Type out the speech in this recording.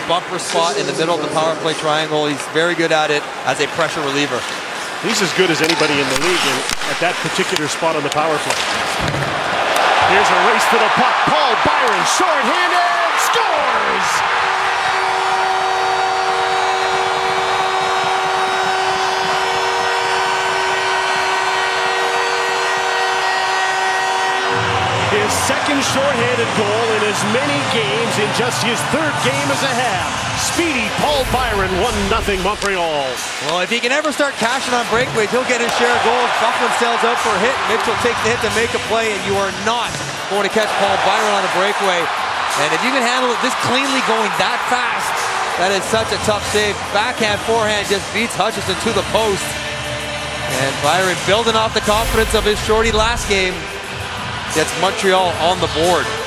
bumper spot in the middle of the power play triangle. He's very good at it as a pressure reliever. He's as good as anybody in the league at that particular spot on the power play. Here's a race to the puck. Paul Byron, shorthanded, scores! His second shorthanded goal in as many games in just his third game as a half. Speedy Paul Byron, 1-0 Montreal. Well, if he can ever start cashing on breakaways, he'll get his share of goals. Bufflin sails out for a hit. Mitchell takes the hit to make a play, and you are not going to catch Paul Byron on a breakaway. And if you can handle it this cleanly going that fast, that is such a tough save. Backhand, forehand just beats Hutchinson to the post. And Byron, building off the confidence of his shorty last game, gets Montreal on the board.